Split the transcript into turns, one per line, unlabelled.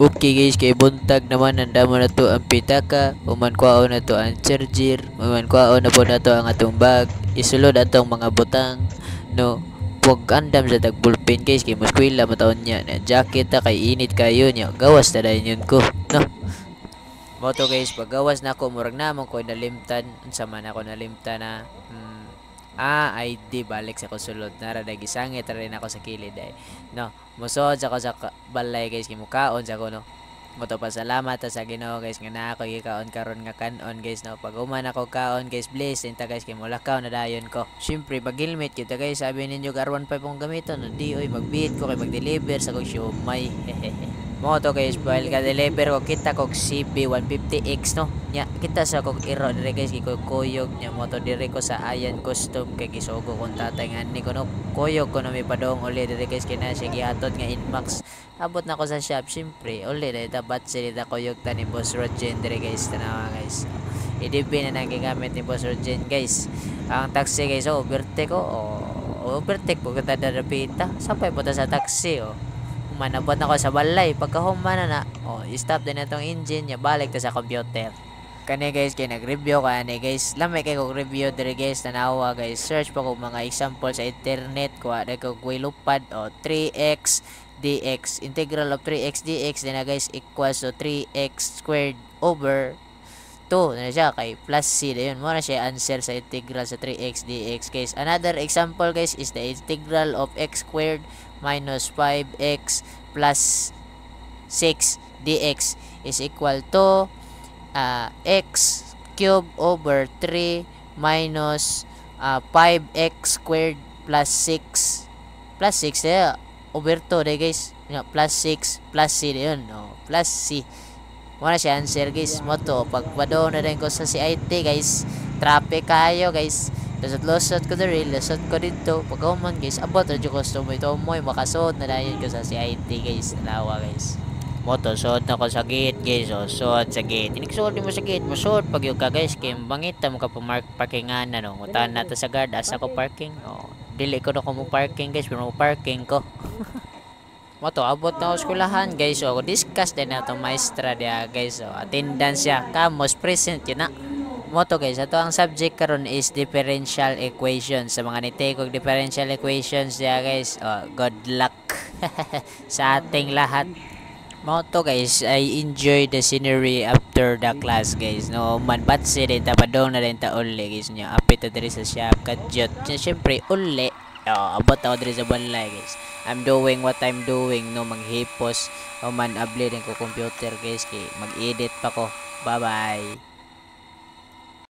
Okay guys, kay buntag naman nandamo na to ang pitaka, uman kwaon na to ang charger, uman kwaon na po na to ang atong bag. Isulod atong mga butang, no. Pag andam sa tagbulpin guys, kay muskwila mataon niya na jacket ta kay init kayo niya. Gawas na dayon yun ko, no. Moto guys, pag gawas na ako murag namon ko nalimtan, unsa man ako nalimtan na ID balik sa kusulod nara dagi sangit rin ako sa kilid ay no musod ako sa balay guys kimukaon sa ko no moto pasalamat sa Ginoo guys nga naa ako gikaon karon nga kanon guys no pag uman ako kaon guys bless inta guys kay mulakaw na dayon ko syempre pag helmet kita guys sabi ninyo karon pa pong gamiton no di oy magbihit ko kay mag-deliver sa kong siomay mo to guys while ka deliver ko kita kog CB150X no nya kita sa kog iro dire guys kay kuyog nya mo to dire ko sa Ayan Custom kay gisugo kong tatay nga ni ko no kuyog ko na may padong uli dire guys kay na siya gihatod nga Inmax abot na ko sa shop syempre uli na itabat sila kuyog ta ni Boss Rogen dire guys tanawa guys EDP na nagigamit ni Boss Rogen guys ang taxi guys overtake ko overtake ko kita darapita sampay po ta sa taxi manabot na ko sa balay pagka-humana na stop din na tong engine nya balik ta sa computer kani guys kay nag-review kani guys lamay kay kog review dire guys tanawa guys search pa ko mga example sa internet kuha na kog lupad 3x dx integral of 3x dx din na guys equals to 3x squared over 2 na siya kay plus c dayon mo na siya answer sa integral sa 3x dx guys another example guys is the integral of x squared minus 5x plus 6 dx is equal to x cube over 3 minus 5x squared plus 6 over 2 day guys plus 6 plus c yun plus c muna siya answer guys mo to pagpado na rin ko sa CIT guys traffic kayo guys lusot ko diri lusot ko dito pagkahuman guys abot radyo gusto mo ito mo makasuot na dayon ko sa CIT guys nalawa guys moto suot na ko sa gate guys suot sa gate iniksuot mo sa gate mo suot pag yung ka guys kay bangita mo ka parkingan na no mutan nato sa guard asa ko parking dili ko na ko mo parking guys pero mo parking ko moto abot na eskwelahan guys discuss din na itong maestra dia guys attendance siya kamos present yun na moto guys ato ang subject karon is differential equations sa mga nitekog differential equations dia guys good luck sa ating lahat moto guys I enjoy the scenery after the class guys no man batse din tapadong na din ta uli guys nyo apit diri sa shop kadyot syempre uli abot ako diri sa balay guys I'm doing what I'm doing no manghipos man abli din ko computer guys kay mag-edit pa ko bye bye